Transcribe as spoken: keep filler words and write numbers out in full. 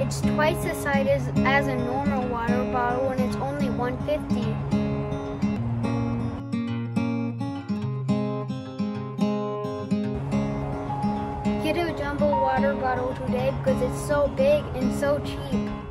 It's twice the size as, as a normal water bottle and it's only one fifty. Get a jumbo water bottle today because it's so big and so cheap.